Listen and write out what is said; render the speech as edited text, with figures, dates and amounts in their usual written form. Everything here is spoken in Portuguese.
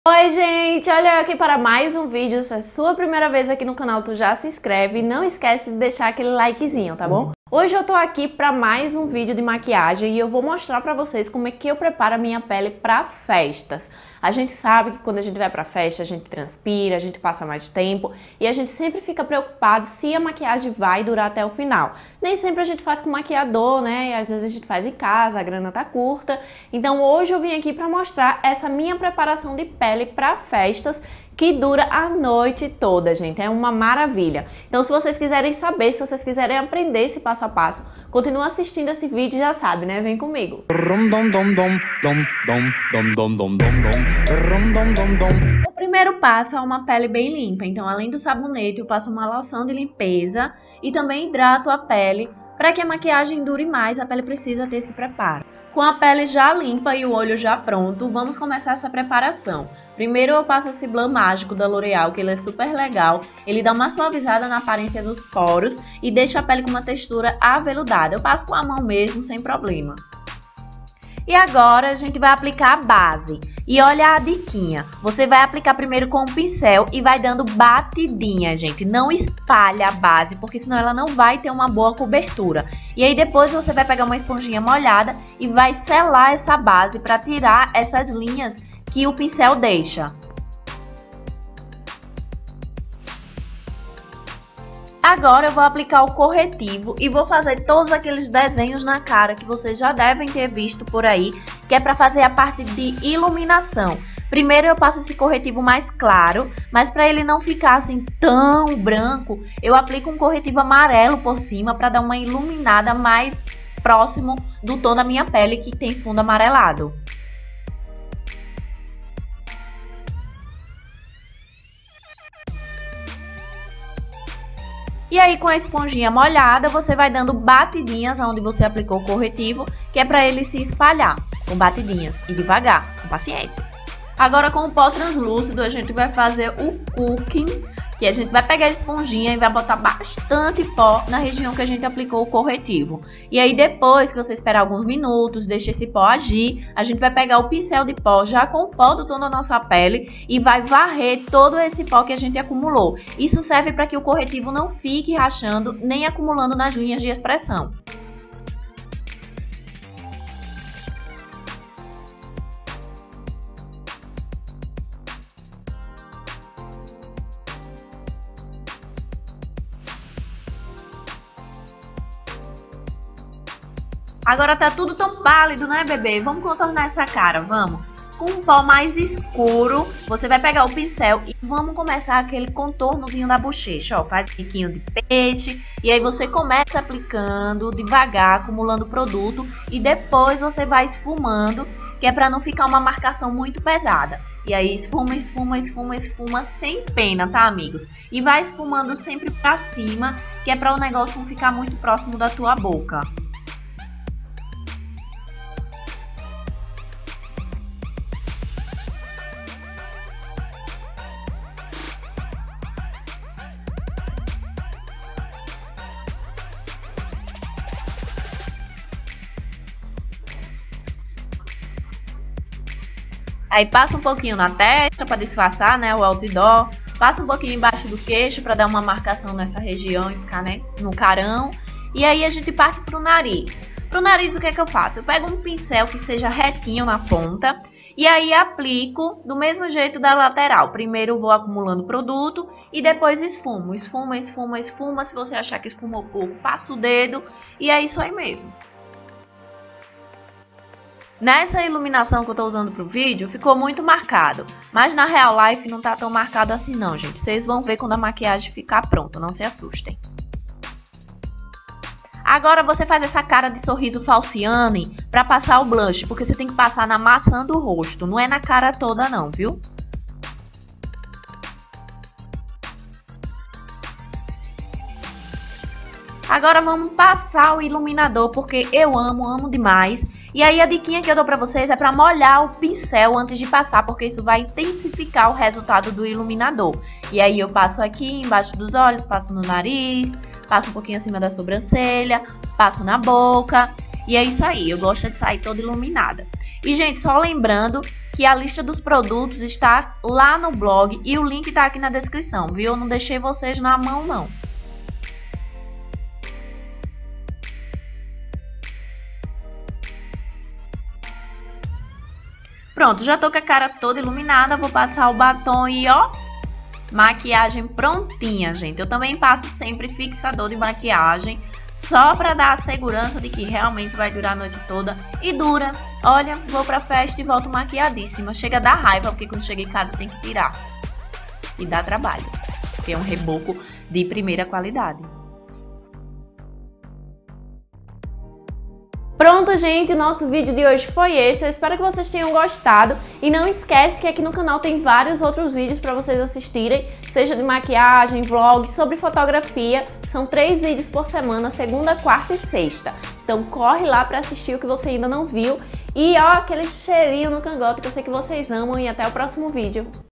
Oi gente, olha eu aqui para mais um vídeo. Se é a sua primeira vez aqui no canal, tu já se inscreve e não esquece de deixar aquele likezinho, tá bom? Hoje eu tô aqui para mais um vídeo de maquiagem e eu vou mostrar para vocês como é que eu preparo a minha pele para festas. A gente sabe que quando a gente vai para festa, a gente transpira, a gente passa mais tempo e a gente sempre fica preocupado se a maquiagem vai durar até o final. Nem sempre a gente faz com maquiador, né? E às vezes a gente faz em casa, a grana tá curta. Então hoje eu vim aqui para mostrar essa minha preparação de pele para festas, que dura a noite toda, gente. É uma maravilha. Então, se vocês quiserem saber, se vocês quiserem aprender esse passo a passo, continua assistindo esse vídeo, já sabe, né? Vem comigo. O primeiro passo é uma pele bem limpa. Então, além do sabonete, eu passo uma loção de limpeza e também hidrato a pele. Para que a maquiagem dure mais, a pele precisa ter esse preparo. Com a pele já limpa e o olho já pronto, vamos começar essa preparação. Primeiro eu passo esse Blush Mágico da L'Oréal, que ele é super legal. Ele dá uma suavizada na aparência dos poros e deixa a pele com uma textura aveludada. Eu passo com a mão mesmo, sem problema. E agora a gente vai aplicar a base. E olha a diquinha, você vai aplicar primeiro com o pincel e vai dando batidinha, gente. Não espalha a base, porque senão ela não vai ter uma boa cobertura. E aí depois você vai pegar uma esponjinha molhada e vai selar essa base para tirar essas linhas que o pincel deixa. Agora eu vou aplicar o corretivo e vou fazer todos aqueles desenhos na cara que vocês já devem ter visto por aí, que é para fazer a parte de iluminação. Primeiro eu passo esse corretivo mais claro, mas para ele não ficar assim tão branco, eu aplico um corretivo amarelo por cima para dar uma iluminada mais próximo do tom da minha pele, que tem fundo amarelado. E aí com a esponjinha molhada, você vai dando batidinhas onde você aplicou o corretivo, que é para ele se espalhar, com batidinhas e devagar, com paciência. Agora com o pó translúcido a gente vai fazer o cooking, que a gente vai pegar a esponjinha e vai botar bastante pó na região que a gente aplicou o corretivo. E aí depois que você esperar alguns minutos, deixa esse pó agir, a gente vai pegar o pincel de pó já com o pó do tom da nossa pele e vai varrer todo esse pó que a gente acumulou. Isso serve para que o corretivo não fique rachando nem acumulando nas linhas de expressão. Agora tá tudo tão pálido, né, bebê? Vamos contornar essa cara, vamos? Com um pó mais escuro, você vai pegar o pincel e vamos começar aquele contornozinho da bochecha, ó. Faz biquinho de peixe e aí você começa aplicando devagar, acumulando produto e depois você vai esfumando, que é pra não ficar uma marcação muito pesada. E aí esfuma, esfuma, esfuma, esfuma sem pena, tá, amigos? E vai esfumando sempre pra cima, que é pra o negócio não ficar muito próximo da tua boca. Aí passa um pouquinho na testa para disfarçar, né, o outdoor. Passa um pouquinho embaixo do queixo para dar uma marcação nessa região e ficar, né, no carão. E aí a gente parte pro nariz. Pro nariz o que é que eu faço? Eu pego um pincel que seja retinho na ponta e aí aplico do mesmo jeito da lateral. Primeiro eu vou acumulando produto e depois esfumo. Esfuma, esfuma, esfuma. Se você achar que esfumou pouco, passa o dedo e é isso aí mesmo. Nessa iluminação que eu tô usando pro vídeo, ficou muito marcado. Mas na real life não tá tão marcado assim não, gente. Vocês vão ver quando a maquiagem ficar pronta, não se assustem. Agora você faz essa cara de sorriso falciane pra passar o blush, porque você tem que passar na maçã do rosto, não é na cara toda não, viu? Agora vamos passar o iluminador, porque eu amo demais. E aí a diquinha que eu dou pra vocês é pra molhar o pincel antes de passar, porque isso vai intensificar o resultado do iluminador. E aí eu passo aqui embaixo dos olhos, passo no nariz, passo um pouquinho acima da sobrancelha, passo na boca. E é isso aí, eu gosto de sair toda iluminada. E, gente, só lembrando que a lista dos produtos está lá no blog e o link tá aqui na descrição, viu? Eu não deixei vocês na mão, não. Pronto, já tô com a cara toda iluminada, vou passar o batom e ó, maquiagem prontinha, gente. Eu também passo sempre fixador de maquiagem, só pra dar a segurança de que realmente vai durar a noite toda. E dura. Olha, vou pra festa e volto maquiadíssima. Chega a dar raiva, porque quando chega em casa tem que tirar. E dá trabalho, porque é um reboco de primeira qualidade. Pronto, gente, o nosso vídeo de hoje foi esse. Eu espero que vocês tenham gostado. E não esquece que aqui no canal tem vários outros vídeos para vocês assistirem, seja de maquiagem, vlog, sobre fotografia. São 3 vídeos por semana, segunda, quarta e sexta. Então corre lá para assistir o que você ainda não viu. E ó, aquele cheirinho no cangote que eu sei que vocês amam. E até o próximo vídeo.